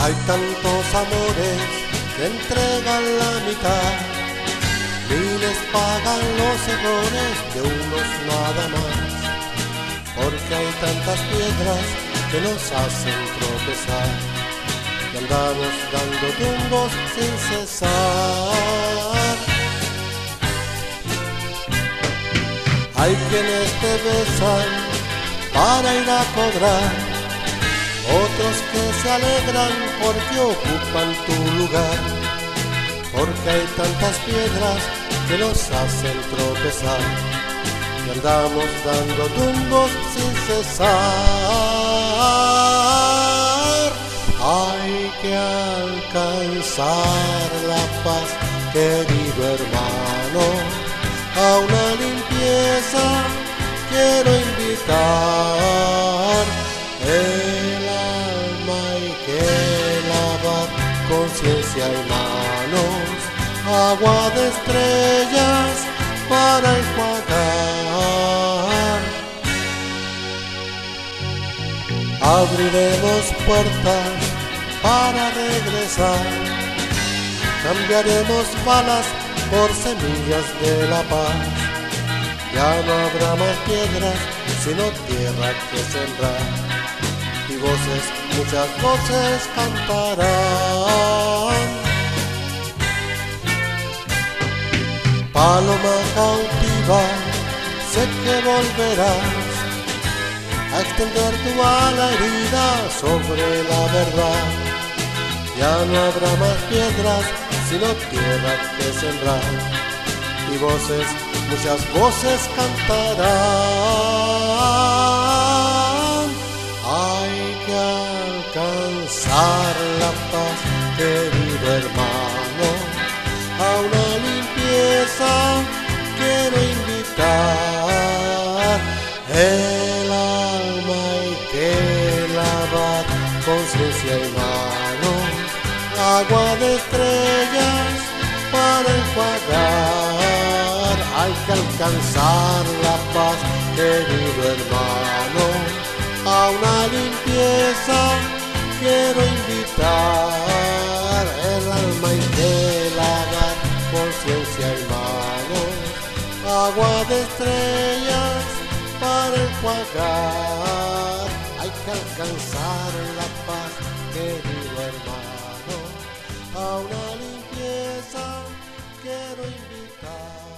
Hay tantos amores que entregan la mitad, miles pagan los errores de unos nada más, porque hay tantas piedras que nos hacen tropezar, y andamos dando tumbos sin cesar. Hay quienes te besan para ir a cobrar, otros que se alegran porque ocupan tu lugar, porque hay tantas piedras que nos hacen tropezar, y andamos dando tumbos sin cesar. Hay que alcanzar la paz, querido hermano, a una limpieza quiero invitar. El alma hay que lavar, conciencia y manos, agua de estrellas para enjuagar. Abriremos puertas para regresar, cambiaremos balas por semillas de la paz. Ya no habrá más piedras, sino tierra que sembrar, y voces, muchas voces cantarán. Paloma cautiva, sé que volverás a extender tu ala herida sobre la verdad. Ya no habrá más piedras, sino tierra que sembrar, y voces, muchas voces cantarán. Hay que alcanzar la paz, querido hermano, a una limpieza quiero invitar. El alma hay que lavar, conciencia y manos, agua de estrellas para enjuagar. Hay que alcanzar la paz, querido hermano, a una limpieza quiero invitar. El alma hay que lavar, conciencia y manos, agua de estrellas para enjuagar. Hay que alcanzar la paz, querido hermano, a una limpieza quiero invitar.